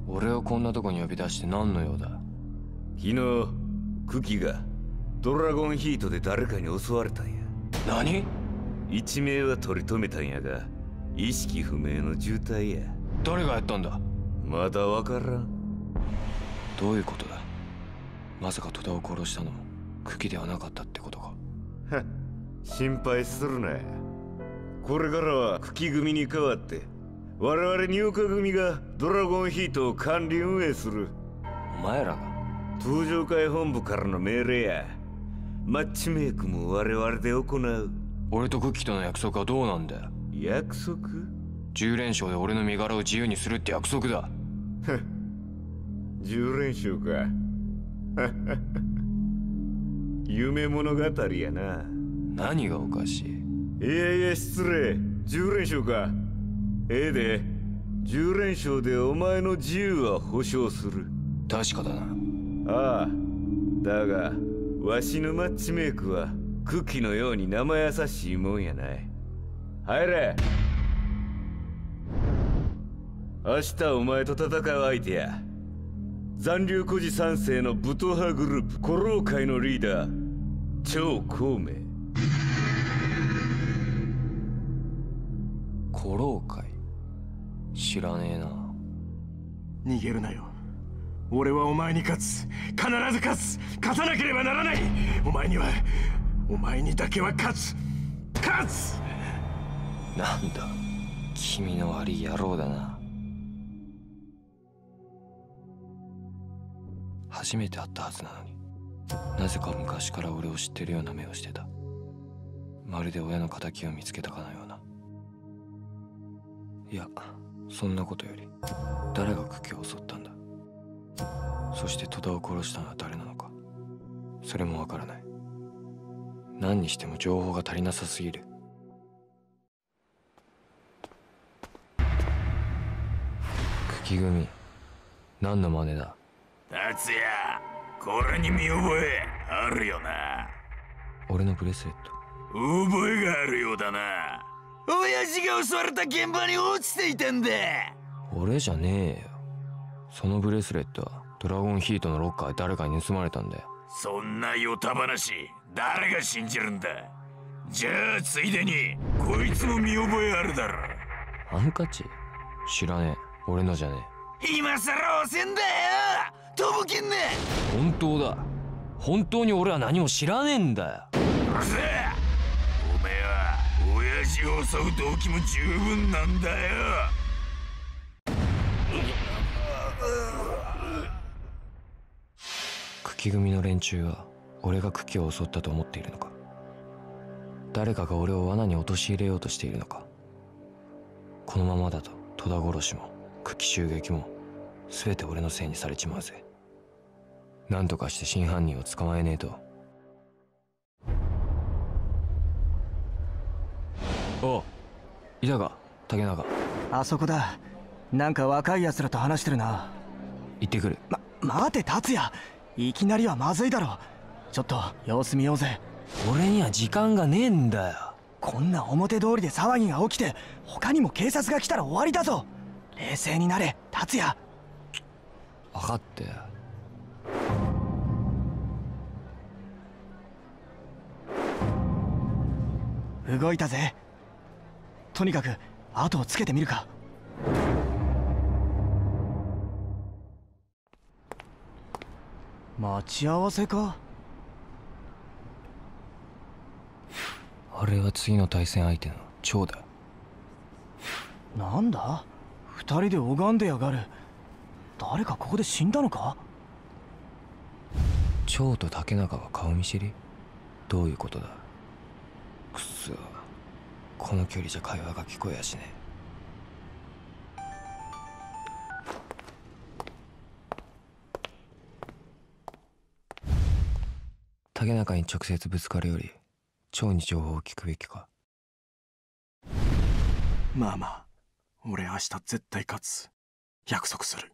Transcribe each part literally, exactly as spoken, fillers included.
俺をこんなとこに呼び出して何の用だ。 昨日クキがドラゴンヒートで誰かに襲われたんや。 何？ 一命は取り留めたんやが、意識不明の重体や。 誰がやったんだ？ まだわからん。 どういうことだ？まさか戸田を殺したのもクキではなかったってことか。 はっ、心配するな。これからはクキ組に代わって我々入荷組がドラゴンヒートを管理運営する。 お前らが？ 登場会本部からの命令や。マッチメイクも我々で行う。 俺とクッキーとの約束はどうなんだよ。 約束？ じゅう連勝で俺の身柄を自由にするって約束だ。 じゅう連勝か。夢物語やな。 何がおかしい？ いやいや失礼。じゅう連勝か。ええで、じゅう連勝でお前の自由は保証する。 確かだな。 ああ、だがわしのマッチメイクはクッキーのように生優しいもんやない。入れ。明日お前と戦う相手や残留孤児三世の武闘派グループ古老会のリーダー張孔明。 古老会？知らねえな。 逃げるなよ。俺はお前に勝つ。必ず勝つ。勝たなければならない。お前にはお前にだけは勝つ。勝つ。 なんだ、君の悪い野郎だな。初めて会ったはずなのに、なぜか昔から俺を知ってるような目をしてた。まるで親の敵を見つけたかのような。いや、そんなことより誰がクキを襲ったんだ。そして戸田を殺したのは誰なのか、それもわからない。何にしても情報が足りなさすぎる。クキ組、何の真似だ？ 達也、これに見覚えあるよな。 俺のブレスレット。 覚えがあるようだな。親父が襲われた現場に落ちていたんだ。 俺じゃねえよ。そのブレスレットはドラゴンヒートのロッカーで誰かに盗まれたんだよ。 そんなヨタ話誰が信じるんだ。じゃあついでにこいつも見覚えあるだろ。 ハンカチ？知らねえ。俺のじゃねえ。今さら押せんだよ、とぼけんな。 本当だ。本当に俺は何も知らねえんだよ。 うるせえ。おめえは親父を襲う動機も十分なんだよ。 クキ組の連中は俺がクキを襲ったと思っているのか。誰かが俺を罠に陥れようとしているのか。このままだと戸田殺しもクキ襲撃も全て俺のせいにされちまうぜ。なんとかして真犯人を捕まえねえと。おう、いたか竹中。 あそこだ。なんか若い奴らと話してるな。 行ってくる。 ま、待て達也、いきなりはまずいだろ。ちょっと様子見ようぜ。 俺には時間がねえんだよ。 こんな表通りで騒ぎが起きて他にも警察が来たら終わりだぞ。冷静になれ達也。 分かってよ。 動いたぜ。とにかく後をつけてみるか。待ち合わせか。 あれは次の対戦相手の張だ。 なんだ、二人で拝んでやがる。誰かここで死んだのか。 張と竹中は顔見知り？どういうことだ。くそ、この距離じゃ会話が聞こえやしねえ。竹中に直接ぶつかるより張に情報を聞くべきか。 まあまあ、俺明日絶対勝つ。約束する。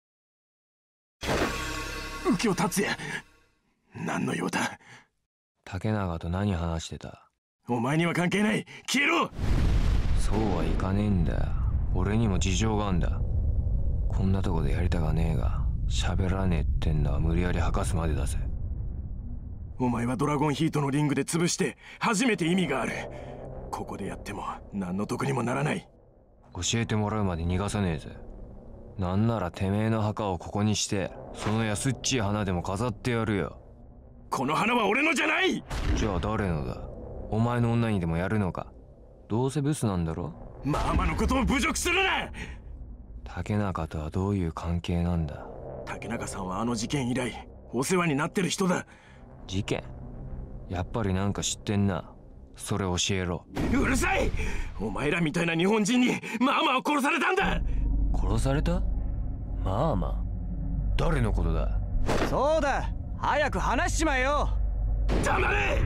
右京達也、何の用だ。 竹中と何話してた？ お前には関係ない。消えろ。 そうはいかねえんだよ。俺にも事情があんだ。 こんなとこでやりたがねえが、喋らねえってんのは無理やり吐かすまでだぜ。 お前はドラゴンヒートのリングで潰して初めて意味がある。ここでやっても何の得にもならない。 教えてもらうまで逃がさねえぜ。なんならてめえの墓をここにして、その安っちい花でも飾ってやるよ。 この花は俺のじゃない。 じゃあ誰のだ？お前の女にでもやるのか？どうせブスなんだろ？ ママのことを侮辱するな。 竹中とはどういう関係なんだ？ 竹中さんはあの事件以来お世話になってる人だ。 事件？やっぱりなんか知ってんな。それ教えろ。 うるさい。お前らみたいな日本人にママを殺されたんだ。 殺された？まあまあ、誰のことだ？ そうだ、早く話しちまえよ。 黙れ。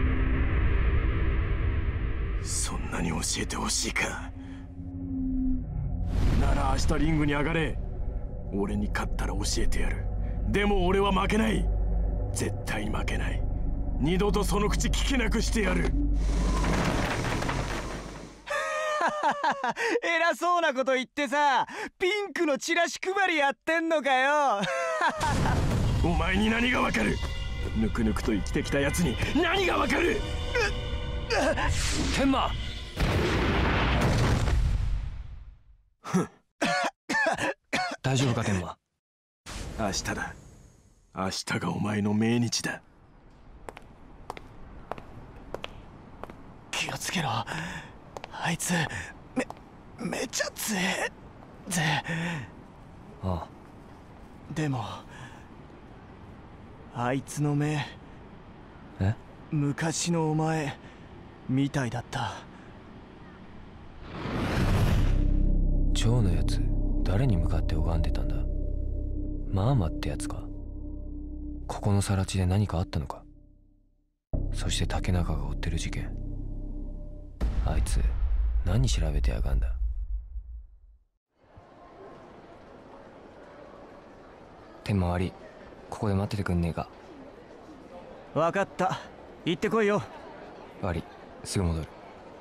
そんなに教えてほしいか。なら明日リングに上がれ。俺に勝ったら教えてやる。でも俺は負けない。絶対負けない。二度とその口聞けなくしてやる。 偉そうなこと言ってさ、ピンクのチラシ配りやってんのかよ。 お前に何がわかる？ぬくぬくと生きてきたやつに何がわかる？ 天馬。大丈夫か天馬？ 明日だ。明日がお前の命日だ。 気をつけろ。あいつめめちゃ強えぜ。 ああ。 でもあいつの目、 え？ 昔のお前みたいだった。 蝶のやつ、誰に向かって拝んでたんだ？マーマってやつか？ここの更地で何かあったのか？そして竹中が追ってる事件、あいつ何調べてやがんだ？天回り、ここで待っててくんねえか？ わかった、行ってこいよ。 悪い、すぐ戻る。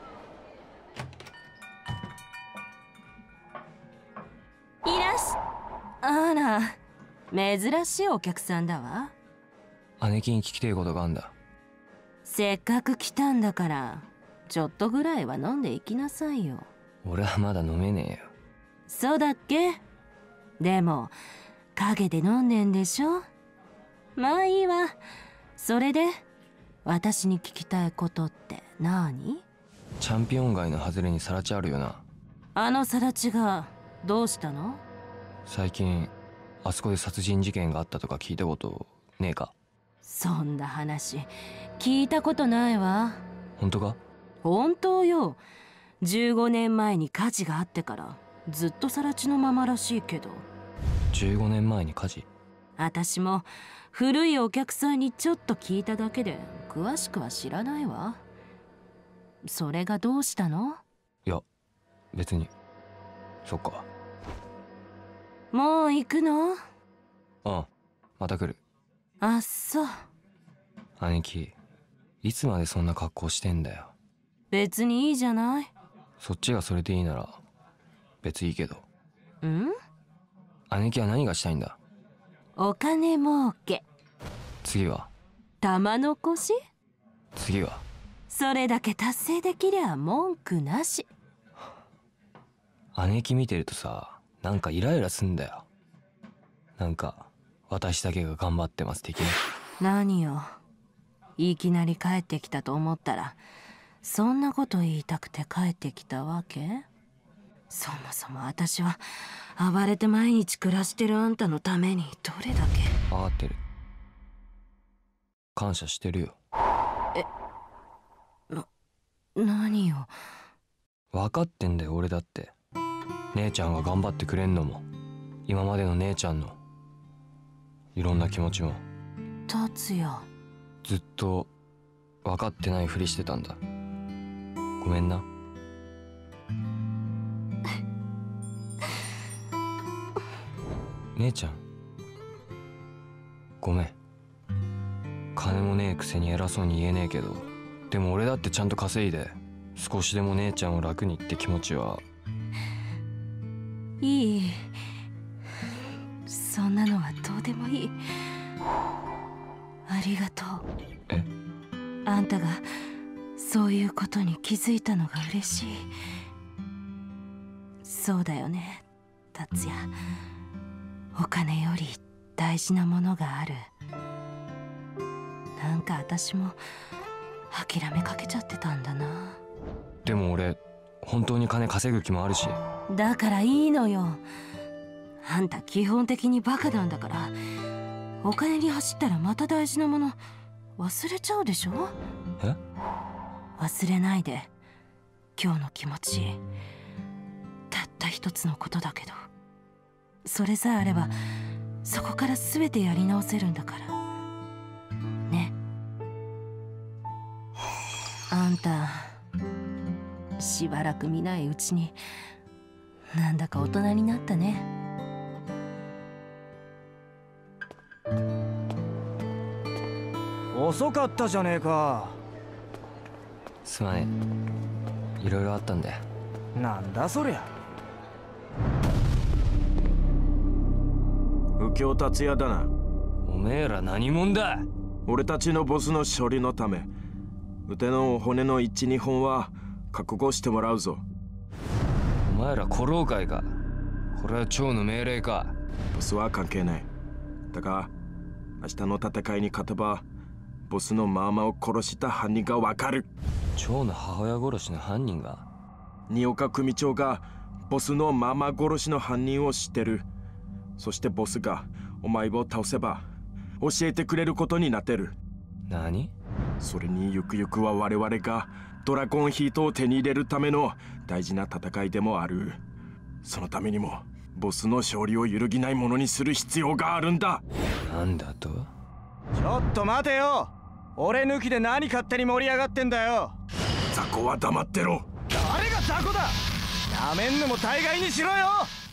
いらっしあら、珍しいお客さんだわ。 姉貴に聞きてえことがあんだ。 せっかく来たんだからちょっとぐらいは飲んでいきなさいよ。 俺はまだ飲めねえよ。 そうだっけ？でも陰で飲んでんでしょ。まあいいわ。それで私に聞きたいことって何？ チャンピオン街の外れに更地あるよな。 あの更地がどうしたの？ 最近あそこで殺人事件があったとか聞いたことねえか？ そんな話聞いたことないわ。 本当か？ 本当よ。じゅうごねんまえに火事があってからずっと更地のままらしいけど。 じゅうごねんまえに火事？ 私も古いお客さんにちょっと聞いただけで詳しくは知らないわ。それがどうしたの？ いや別に。そっか。 もう行くの？ ああ、また来る。 あっそう。 兄貴、いつまでそんな格好してんだよ。 別にいいじゃない。 そっちがそれでいいなら別にいいけど。 ん？ 兄貴は何がしたいんだ？ お金儲け。 次は？ 玉残し？ 次は？ それだけ達成できりゃ文句なし。 姉貴見てるとさ、なんかイライラすんだよ。なんか私だけが頑張ってます的な。 何よ、いきなり帰ってきたと思ったらそんなこと言いたくて帰ってきたわけ？そもそも私は暴れて毎日暮らしてるあんたのためにどれだけ。 分かってる。感謝してるよ。 え、な、何よ。 分かってんだよ俺だって。姉ちゃんが頑張ってくれんのも、今までの姉ちゃんのいろんな気持ちも。 達也、 ずっと分かってないふりしてたんだ。ごめんな。姉ちゃんごめん。金もねえくせに偉そうに言えねえけど、でも俺だってちゃんと稼いで少しでも姉ちゃんを楽にって気持ちは。 いい、 でもいい。ありがとう。 え？ あんたがそういうことに気づいたのが嬉しい。そうだよね、達也。お金より大事なものがある。なんか私も諦めかけちゃってたんだな。 でも俺本当に金稼ぐ気もあるし。 だからいいのよ。あんた基本的にバカなんだから。お金に走ったらまた大事なもの忘れちゃうでしょ。 え？ 忘れないで。今日の気持ち、たった一つのことだけど、それさえあればそこから全てやり直せるんだからね。あんたしばらく見ないうちになんだか大人になったね。 遅かったじゃねえか。 すまねえ、いろいろあったんだよ。 なんだそりゃ。 右京達也だな。 おめえら何者だ。 俺たちのボスの処理のため腕の骨の一、二本は覚悟してもらうぞ。 お前ら古老会か。これは長の命令か。 ボスは関係ない。だが明日の戦いに勝てばボスのママを殺した犯人がわかる。 長の母親殺しの犯人が？ 新岡組長がボスのママ殺しの犯人を知ってる。そしてボスがお前を倒せば教えてくれることになってる。 何？ それにゆくゆくは我々がドラゴンヒートを手に入れるための大事な戦いでもある。そのためにもボスの勝利を揺るぎないものにする必要があるんだ。 なんだと？ ちょっと待てよ。俺抜きで何勝手に盛り上がってんだよ。 雑魚は黙ってろ。 誰が雑魚だ。やめんのも大概にしろよ。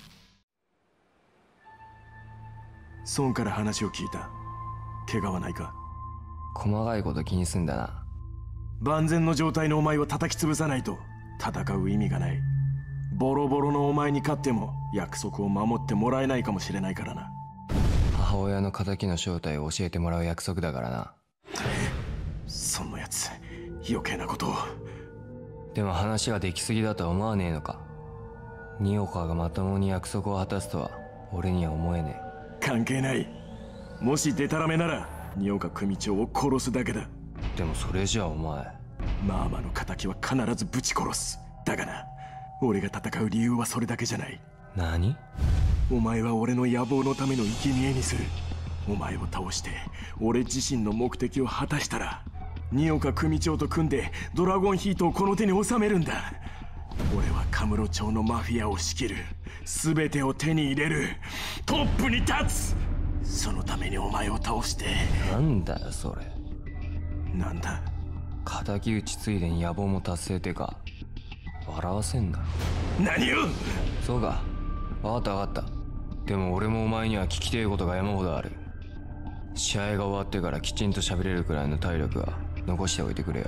孫から話を聞いた。怪我はないか？ 細かいこと気にすんだな。 万全の状態のお前を叩き潰さないと戦う意味がない。ボロボロのお前に勝っても約束を守ってもらえないかもしれないからな。 母親の仇の正体を教えてもらう約束だからな。 そんなやつ余計なことを。 でも話ができすぎだとは思わねえのか。二岡がまともに約束を果たすとは俺には思えねえ。関係ない。もしデタラメなら二岡組長を殺すだけだ。 でもそれじゃあお前、 マーマの仇は必ずぶち殺す。だがな、俺が戦う理由はそれだけじゃない。 何？ お前は俺の野望のための生贄にする。お前を倒して俺自身の目的を果たしたら二岡組長と組んでドラゴンヒートをこの手に収めるんだ。俺はカムロ町のマフィアを仕切る。全てを手に入れる。トップに立つ。そのためにお前を倒して。 なんだよそれ。 なんだ？ 敵討ちついでに野望も達成ってか。笑わせんな。 何を？ そうか、分かった分かった。でも俺もお前には聞きてえことが山ほどある。試合が終わってからきちんと喋れるくらいの体力は残しておいてくれよ。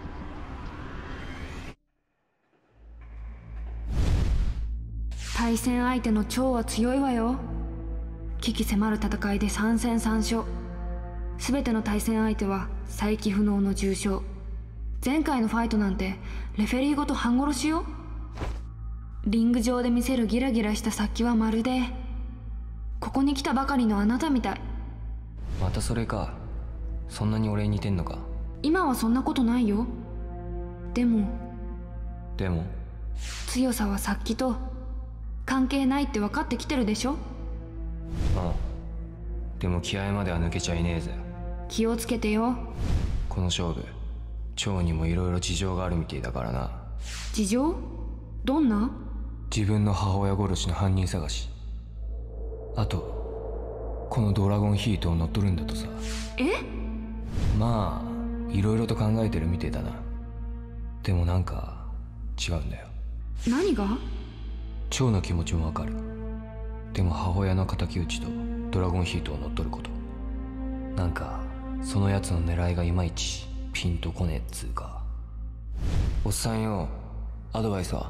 対戦相手の趙は強いわよ。危機迫る戦いでさん戦さん勝。全ての対戦相手は再起不能の重傷。前回のファイトなんてレフェリーごと半殺しよ。リング上で見せるギラギラした殺気はまるでここに来たばかりのあなたみたい。 またそれか。そんなに俺に似てんのか。 今はそんなことないよ。でもでも強さは殺気と関係ないって分かってきてるでしょ。 ああ、でも気合までは抜けちゃいねえぜ。 気をつけてよ。 この勝負、趙にもいろいろ事情があるみてえだからな。 事情？どんな？ 自分の母親殺しの犯人探し、あとこのドラゴンヒートを乗っ取るんだとさ。 え？ まあいろいろと考えてるみてえだな。でもなんか違うんだよ。 何が？ 趙の気持ちもわかる。でも母親の敵討ちとドラゴンヒートを乗っ取ること、なんかそのやつの狙いがいまいちピンとこねえっつうか。おっさんよ、アドバイスは？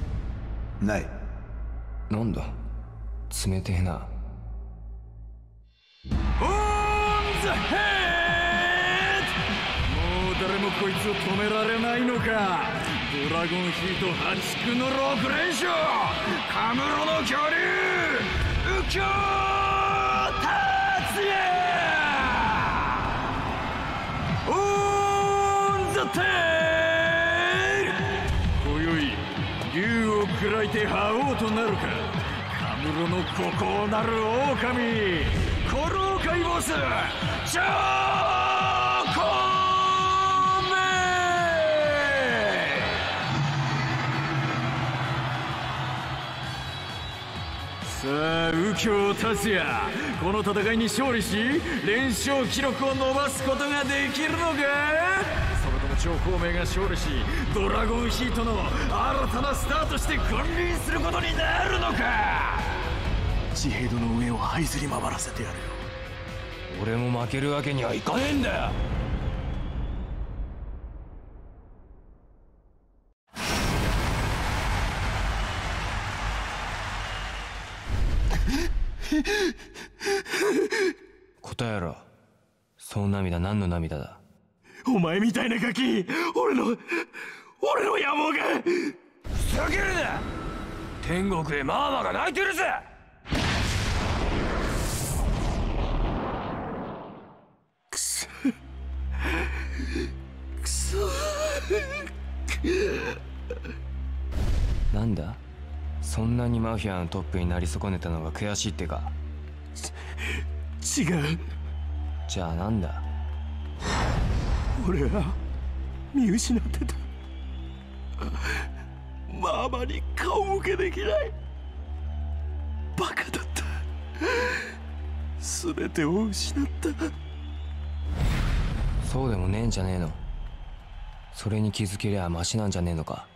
ない。 なんだ冷てえな。 ザヘッド。もう誰もこいつを止められないのか。ドラゴンヒート破竹のろく連勝、カムロの恐竜右京達也オンザテール。今宵竜を喰らいて覇王となるか、カムロの孤高なる狼コローカイボスチョコメ。さあ右京達也、この戦いに勝利し連勝記録を伸ばすことができるのか。それとも超孔明が勝利しドラゴンヒートの新たなスターとして君臨することになるのか。 地平道の上を這いずり回らせてやるよ。 俺も負けるわけにはいかねえんだよ。答えろ。その涙何の涙だ。 お前みたいなガキ、俺の俺の野望が。 ふざけるな。天国でマーマが泣いてるぜ。 くそくそ。 なんだ、そんなにマフィアのトップになり損ねたのが悔しいってか。 違う。 じゃあなんだ。 俺は見失ってた。ママに顔向けできない。バカだった。全てを失った。 そうでもねえんじゃねえの。それに気づけりゃマシなんじゃねえのか。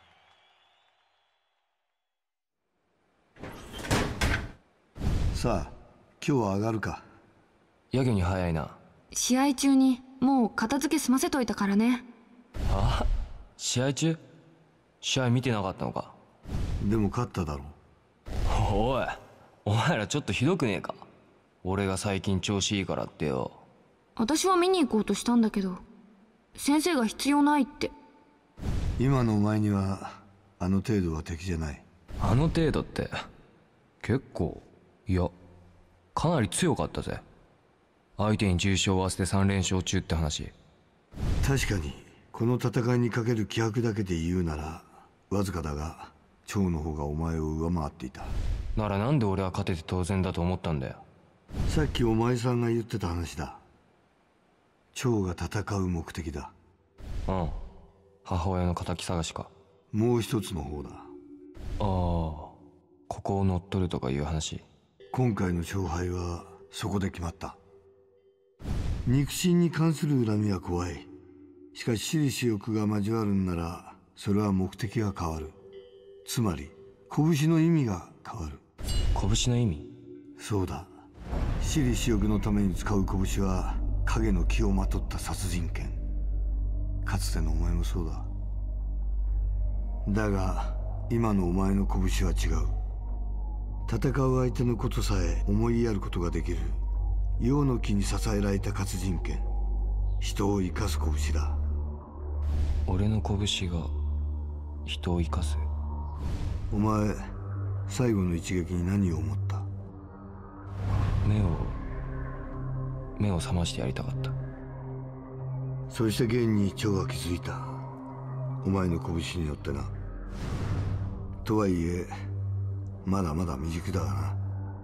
さあ今日は上がるか。 やけに早いな。 試合中にもう片付け済ませといたからね。 あ、試合中？試合見てなかったのか。 でも勝っただろう。おい、お前らちょっとひどくねえか。俺が最近調子いいからってよ。 私は見に行こうとしたんだけど先生が必要ないって。 今のお前にはあの程度は敵じゃない。 あの程度って結構、いやかなり強かったぜ。相手に重傷を負わせてさん連勝中って話。 確かにこの戦いにかける気迫だけで言うならわずかだが趙の方がお前を上回っていた。 ならなんで俺は勝てて当然だと思ったんだよ。 さっきお前さんが言ってた話だ。趙が戦う目的だ。 うん、母親の敵探しか。 もう一つの方だ。 ああ、ここを乗っ取るとかいう話。 今回の勝敗はそこで決まった。肉親に関する恨みは怖い。しかし私利私欲が交わるんならそれは目的が変わる。つまり拳の意味が変わる。 拳の意味？ そうだ。私利私欲のために使う拳は影の気をまとった殺人剣。かつてのお前もそうだ。だが今のお前の拳は違う。戦う相手のことさえ思いやることができる陽の木に支えられた活人剣。人を生かす拳だ。 俺の拳が人を生かす？ お前最後の一撃に何を思った？ 目を目を覚ましてやりたかった。 そして現に趙は気づいた。お前の拳によってな。とはいえまだまだ未熟だがな。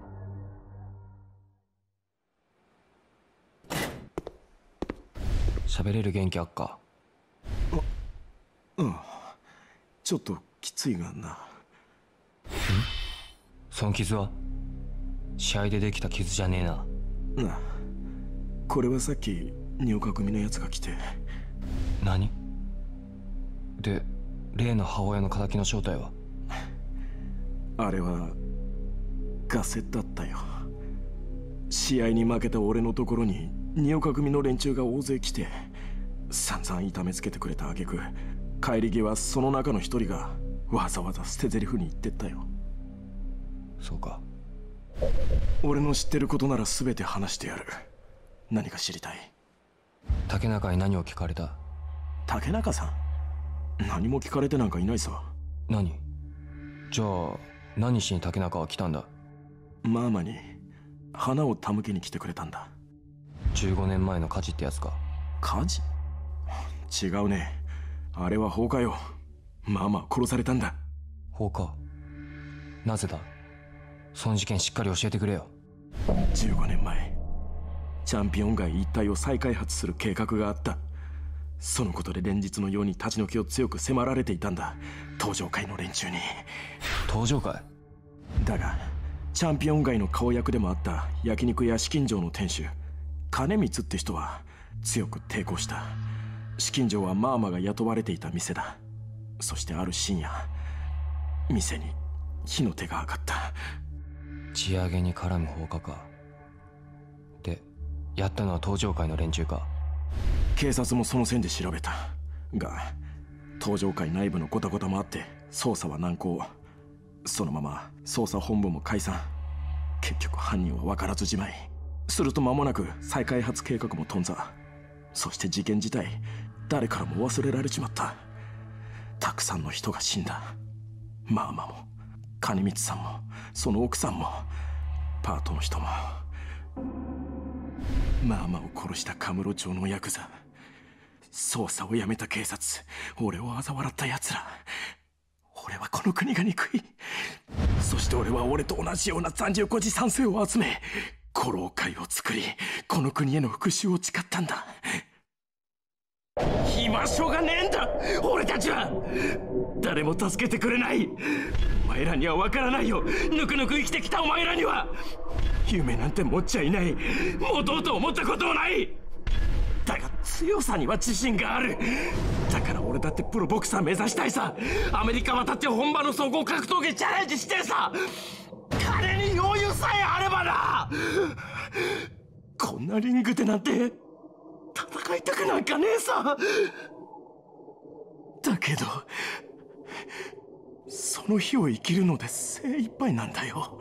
喋れる元気あっか？ うん、ちょっときついがな。ん？ その傷は試合でできた傷じゃねえな。 うん、これはさっき仁岡組のやつが来て。 何？で例の母親の敵の正体は？ あれはガセだったよ。試合に負けた俺のところに仁岡組の連中が大勢来て散々痛めつけてくれた挙句、帰り際その中の一人がわざわざ捨て台詞に言ってったよ。 そうか。 俺の知ってることなら全て話してやる。 何か知りたい。 竹中に何を聞かれた？ 竹中さん？何も聞かれてなんかいないさ。 何？じゃあ何しに竹中は来たんだ？ マーマに花を手向けに来てくれたんだ。 じゅうごねんまえの火事ってやつか？ 火事？違うね。あれは放火よ。マーマは殺されたんだ。 放火？なぜだ？その事件しっかり教えてくれよ。 じゅうごねんまえ、チャンピオン街一帯を再開発する計画があった。そのことで連日のように立ち退きを強く迫られていたんだ、東上会の連中に。 東上会？ だがチャンピオン街の顔役でもあった焼肉屋紫金城の店主金光って人は強く抵抗した。紫金城はマーマが雇われていた店だ。そしてある深夜、店に火の手が上がった。 地上げに絡む放火か。で、やったのは東上会の連中か？ 警察もその線で調べたが、東上会内部のゴタゴタもあって捜査は難航。そのまま捜査本部も解散。結局犯人は分からずじまい。すると間もなく再開発計画も頓挫。そして事件自体誰からも忘れられちまった。たくさんの人が死んだ。マーマも金光さんもその奥さんもパートの人も。マーマを殺したカムロ町のヤクザ、捜査をやめた警察、俺を嘲笑った奴ら。俺はこの国が憎い。そして俺は俺と同じような残留孤児賛成を集め古老会を作り、この国への復讐を誓ったんだ。居場所がねえんだ俺たちは。誰も助けてくれない。お前らには分からないよ。ぬくぬく生きてきたお前らには。夢なんて持っちゃいない。持とうと思ったこともない。だが強さには自信がある。だから俺だってプロボクサー目指したいさ。アメリカ渡って本場の総合格闘技チャレンジしてさ。金に余裕さえあればな。こんなリングでなんて戦いたくなんかねえさ。だけどその日を生きるので精一杯なんだよ。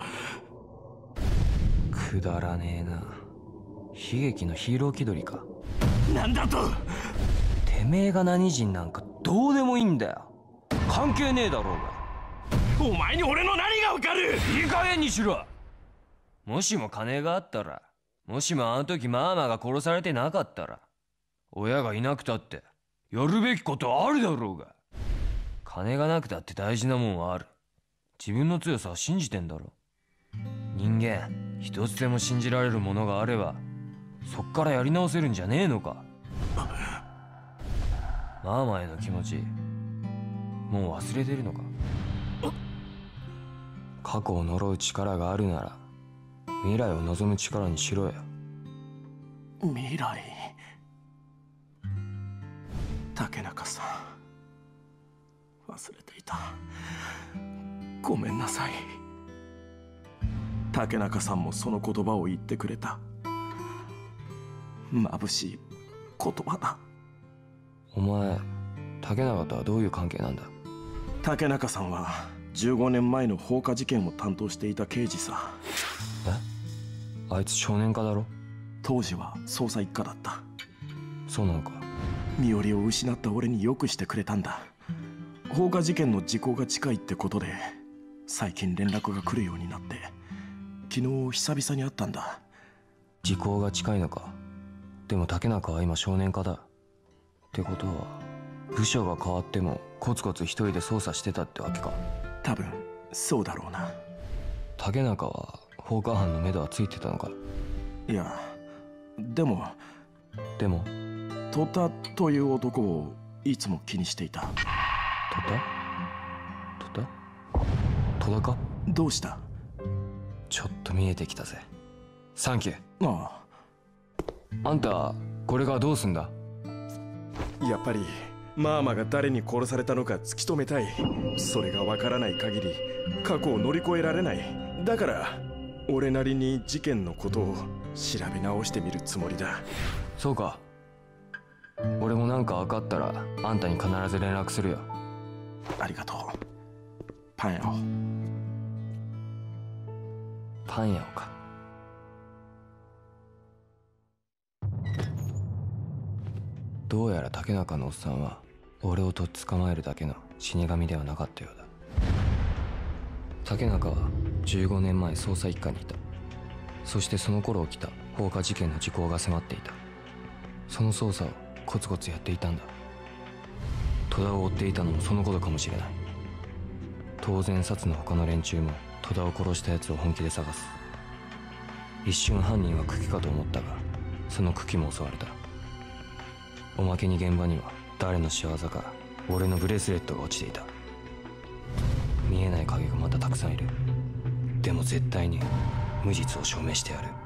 くだらねえな。悲劇のヒーロー気取りか。 なんだと？ てめえが何人なんかどうでもいいんだよ。関係ねえだろうが。 お前に俺の何がわかる？ いい加減にしろ。もしも金があったら、もしもあの時マーマが殺されてなかったら、親がいなくたってやるべきことあるだろうが。金がなくたって大事なもんはある。自分の強さは信じてんだろ。人間一つでも信じられるものがあればそっからやり直せるんじゃねえのか。マーマへの気持ちもう忘れてるのか。過去を呪う力があるなら未来を望む力にしろよ。 未来。竹中さん、忘れていた。ごめんなさい。竹中さんもその言葉を言ってくれた。眩しい言葉だ。 お前、竹中とはどういう関係なんだ？ 竹中さんはじゅうごねんまえの放火事件を担当していた刑事さ。 え？あいつ少年課だろ？ 当時は捜査一課だった。 そうなのか。 身寄りを失った俺によくしてくれたんだ。放火事件の時効が近いってことで最近連絡が来るようになって、昨日久々に会ったんだ。 時効が近いのか。でも竹中は今少年課だってことは、部署が変わってもコツコツ一人で捜査してたってわけか。 多分そうだろうな。 竹中は放火犯の目処はついてたのか？ いや、でもでも戸田という男をいつも気にしていた。 戸田？戸田？戸田か？ どうした？ ちょっと見えてきたぜ。サンキュー。 ああ。 あんたこれからどうすんだ？ やっぱりマーマが誰に殺されたのか突き止めたい。それがわからない限り過去を乗り越えられない。だから俺なりに事件のことを調べ直してみるつもりだ。 そうか。俺も何か分かったらあんたに必ず連絡するよ。 ありがとう。パン屋を。 パン屋をか。 どうやら竹中のおっさんは俺をとっ捕まえるだけの死神ではなかったようだ。竹中はじゅうごねんまえ捜査一課にいた。そしてその頃起きた放火事件の時効が迫っていた。その捜査をコツコツやっていたんだ。戸田を追っていたのもそのことかもしれない。当然殺の他の連中も戸田を殺したやつを本気で探す。一瞬犯人は久喜かと思ったが、その久喜も襲われた。おまけに現場には誰の仕業か俺のブレスレットが落ちていた。見えない影がまたたくさんいる。でも絶対に無実を証明してやる。